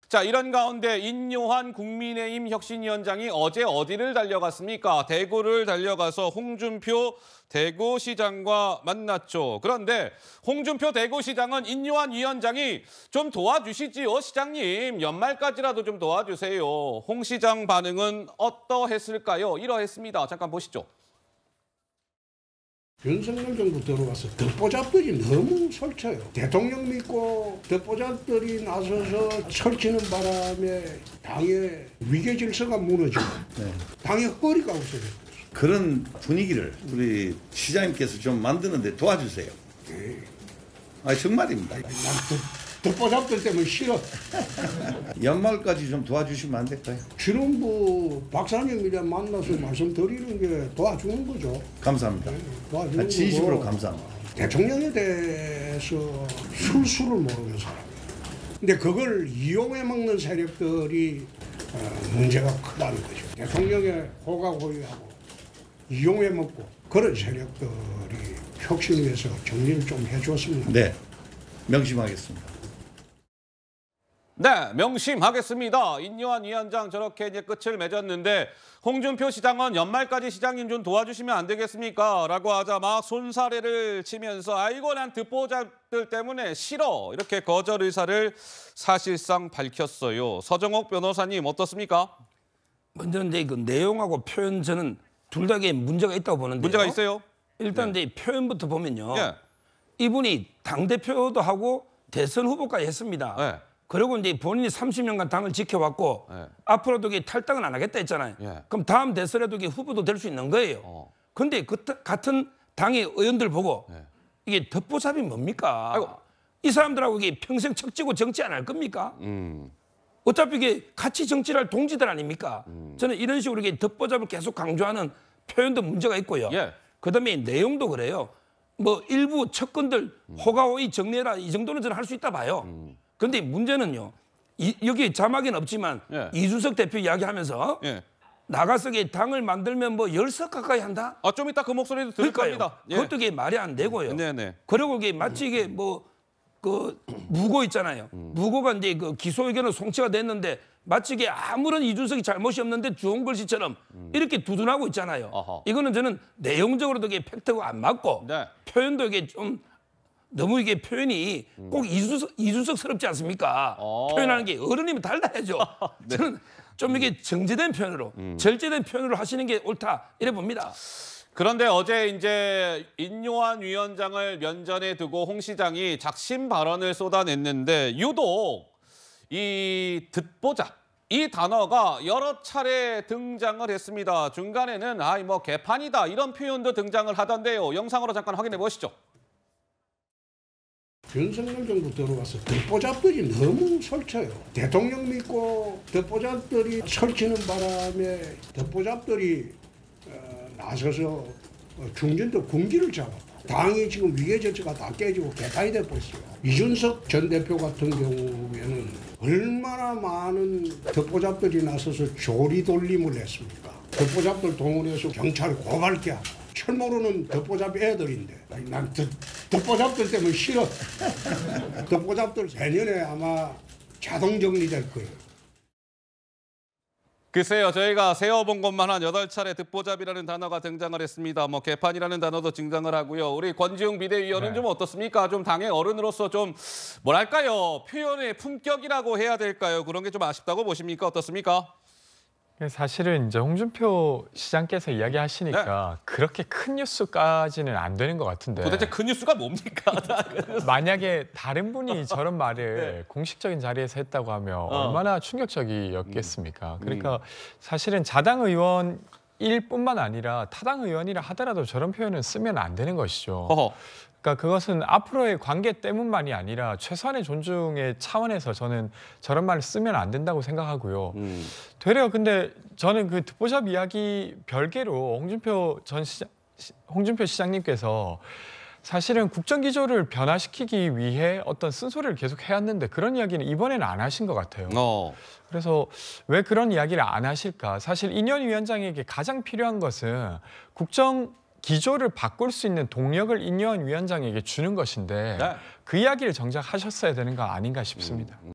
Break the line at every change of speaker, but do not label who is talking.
자, 이런 가운데 인요한 국민의힘 혁신위원장이 어제 어디를 달려갔습니까? 대구를 달려가서 홍준표 대구시장과 만났죠. 그런데 홍준표 대구시장은 인요한 위원장이 좀 도와주시지요, 시장님. 연말까지라도 좀 도와주세요. 홍 시장 반응은 어떠했을까요? 이러했습니다. 잠깐 보시죠.
윤석열 정부 들어와서 듣보잡들이 너무 설쳐요. 대통령 믿고 듣보잡들이 나서서 설치는 바람에 당의 위계 질서가 무너지고 당의 허리가 없어졌어요.
그런 분위기를 우리 시장님께서 좀 만드는 데 도와주세요. 정말입니다.
난 듣보잡들 때문에 싫어.
연말까지 좀 도와주시면 안 될까요?
지난부 박사님이랑 만나서 말씀드리는 게 도와주는 거죠.
감사합니다.
도와주는
진심으로
거고.
감사합니다.
대통령에 대해서 술수를 모르는 사람. 근데 그걸 이용해 먹는 세력들이 문제가 크다는 거죠. 대통령의 호가호위하고 이용해 먹고 그런 세력들이 혁신위에서 정리를 좀 해줬습니다.
네, 명심하겠습니다.
네, 명심하겠습니다. 인요한 위원장 저렇게 이제 끝을 맺었는데 홍준표 시장은 연말까지 시장님 좀 도와주시면 안 되겠습니까? 라고 하자 막 손사래를 치면서 아이고 난 듣보잡들 때문에 싫어. 이렇게 거절 의사를 사실상 밝혔어요. 서정옥 변호사님 어떻습니까?
먼저 이제 그 내용하고 표현 저는 둘 다에 문제가 있다고 보는데요.
문제가 있어요?
일단
네.
이제 표현부터 보면요.
예.
이분이 당대표도 하고 대선 후보까지 했습니다.
네.
그리고 이제 본인이 30년간 당을 지켜왔고
네.
앞으로도 탈당은 안 하겠다 했잖아요.
예.
그럼 다음 대선에도 후보도 될 수 있는 거예요. 그런데 같은 당의 의원들 보고 이게 듣보잡이 뭡니까?
아이고.
이 사람들하고 이게 평생 척지고 정치 안 할 겁니까? 어차피 이게 같이 정치를 할 동지들 아닙니까? 저는 이런 식으로 이게 듣보잡을 계속 강조하는 표현도 문제가 있고요.
예.
그다음에 내용도 그래요. 뭐 일부 측근들 호가호위 정리해라 이 정도는 저는 할 수 있다 봐요. 그런데 문제는요. 여기 자막에는 없지만
예.
이준석 대표 이야기하면서
예.
나가서 당을 만들면 뭐 10석 가까이 한다?
좀 이따 그 목소리도 들을 겁니다. 예.
그것도 이게 말이 안 되고요.
네네.
그리고 이게 마치 이게 그 무고 있잖아요. 무고가 이제 그 기소 의견은 송치가 됐는데 마치 이게 아무런 이준석이 잘못이 없는데 주홍 글씨처럼 이렇게 두둔하고 있잖아요.
어허.
이거는 저는 내용적으로도 이게 팩트가 안 맞고
네.
표현도 이게 좀 너무 이게 표현이 꼭 이준석스럽지 않습니까? 표현하는 게 어른이면 달라야죠.
네.
저는 좀 이게 정제된 표현으로 절제된 표현으로 하시는 게 옳다 이래 봅니다.
그런데 어제 이제 인요한 위원장을 면전에 두고 홍 시장이 작심 발언을 쏟아냈는데 유독 이 듣보잡 이 단어가 여러 차례 등장을 했습니다. 중간에는 뭐 개판이다 이런 표현도 등장을 하던데요. 영상으로 잠깐 확인해 보시죠.
윤석열 정부 들어와서 듣보잡들이 너무 설쳐요. 대통령 믿고 듣보잡들이 설치는 바람에 듣보잡들이 나서서 중진들 군기를 잡았다. 당이 지금 위계 질서가 다 깨지고 개판이 돼버렸어요. 이준석 전 대표 같은 경우에는 얼마나 많은 듣보잡들이 나서서 조리돌림을 했습니까? 듣보잡들 동원해서 경찰 고발게 하고 철모르는 듣보잡 애들인데 난 듣보잡들 때문에 싫어. 듣보잡들 내년에 아마 자동 정리될 거예요.
글쎄요, 저희가 세어본 것만 한 8차례 듣보잡이라는 단어가 등장을 했습니다. 뭐 개판이라는 단어도 등장을 하고요. 우리 권지웅 비대위원은 좀 어떻습니까? 좀 당의 어른으로서 좀 뭐랄까요? 표현의 품격이라고 해야 될까요? 그런 게 좀 아쉽다고 보십니까? 어떻습니까?
사실은 이제 홍준표 시장께서 이야기하시니까 그렇게 큰 뉴스까지는 안 되는 것 같은데.
도대체 그 뉴스가 뭡니까?
만약에 다른 분이 저런 말을 공식적인 자리에서 했다고 하면 얼마나 충격적이었겠습니까? 그러니까 사실은 자당 의원일 뿐만 아니라 타당 의원이라 하더라도 저런 표현은 쓰면 안 되는 것이죠. 그러니까 그것은 앞으로의 관계 때문만이 아니라 최소한의 존중의 차원에서 저는 저런 말을 쓰면 안 된다고 생각하고요. 되려 근데 저는 그 듣보잡 이야기 별개로 홍준표 시장님께서 사실은 국정기조를 변화시키기 위해 어떤 쓴소리를 계속 해왔는데 그런 이야기는 이번에는 안 하신 것 같아요. 그래서 왜 그런 이야기를 안 하실까? 사실 인요한 위원장에게 가장 필요한 것은 기조를 바꿀 수 있는 동력을 인요한 위원장에게 주는 것인데 그 이야기를 정작 하셨어야 되는 거 아닌가 싶습니다.